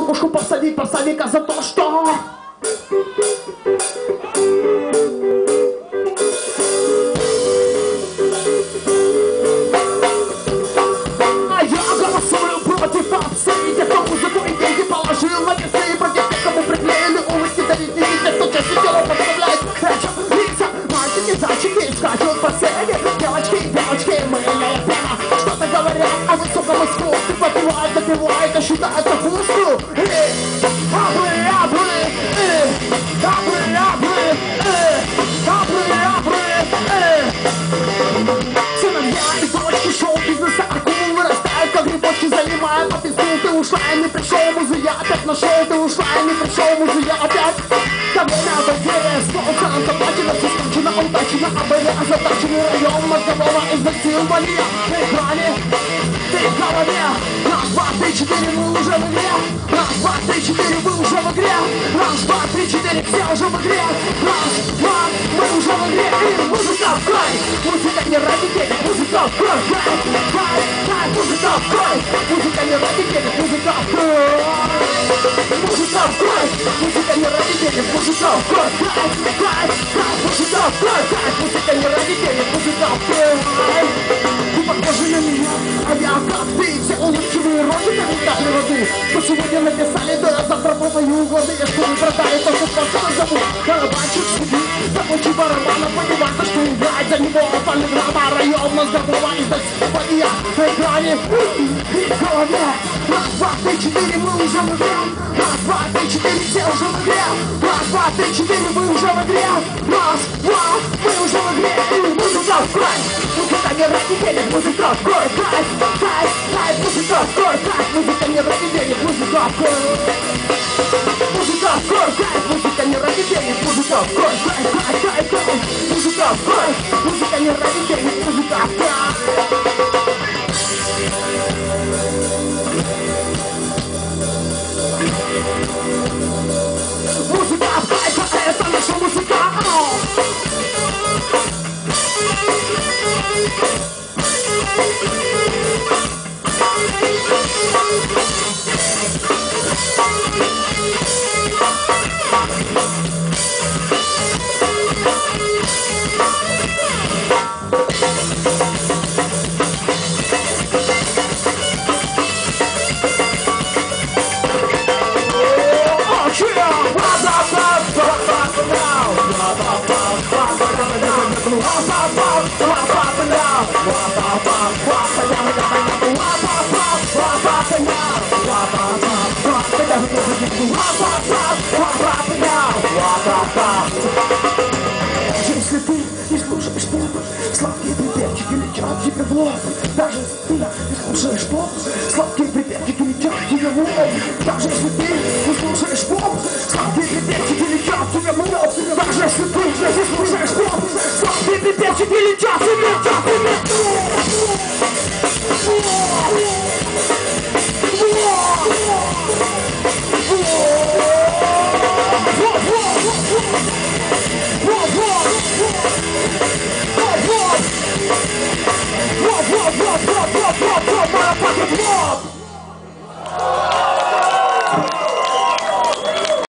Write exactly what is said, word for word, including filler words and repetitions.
ловушку посадить посадника за то, что... А я голосую против попсы, те, кто музыку и деньги положил на весы, против тех, кому приклеили улыбки, дарить не видят, кто чаще всего подставляет крача лица. Мальчики, зайчики скачут по сцене, девочки, девочки, мыльная пена. Что-то говорят о высоком искусстве, попивают, допивают, а считают вкусную. Эй, аблы, аблы, эй, аблы, аблы, эй, аблы, аблы, эй. Сыновья и дочки шоу-бизнеса акул вырастают, как грибочки, занимая по пизду. Ты ушла и не пришел, музыя опять нашел. Ты ушла и не пришел, музыя опять. Ко время обойдения, снова шанс оплачено, все скончено, удачно, а были озадачены район мозгового изнасилования. На экране, ты в голове. Раз, два, три, четыре, мы уже в игре. Раз, два, три, четыре, вы уже в игре. Раз, два, три, четыре, все уже в игре. Раз, два, мы уже в игре. И музыка в край. Музыка не ради денег, музыка в край. Край, край, край, музыка в край. Музыка не ради денег, музыка в край. Музыка в край. Музыка не ради денег, музыка в край. Край, край, край, музыка в край. Край, музыка не ради денег, музыка в край. Ты похожа на меня, а я как ты. Все улыбчивые рожи, как не капли воды. Что сегодня написали, да я завтра продаю годы. Я что вы продали, то что просто назову. Барабанщик судьи, закончи барабана. Понимать, за что играть за него. Полиграмма, район мозгового изнасилования. На экране и в голове. Раз, два, три, четыре, мы уже в игре. Раз, два, три, четыре, все уже в игре. Раз, два, три, четыре, мы уже в игре. Раз, два, мы уже в игре. И музыка в край. Музыка не ради денег, музыка в край. Край, край, край, музыка в край. Край, музыка не ради денег, музыка в край. Музыка в край, край, музыка не ради денег, музыка в край. Край, край, край, край, музыка в край. Музыка не ради денег, музыка в край. Музыка в край, это наша музыка. Если ты не слушаешь поп, сладкие припевчики летят тебе в лоб. Даже если ты не слушаешь поп, сладкие припевчики летят тебе в лоб. Даже если ты не слушаешь поп, сладкие припевчики летят тебе в лоб. Даже если ты не слушаешь поп, сладкие припевчики летят тебе в лоб.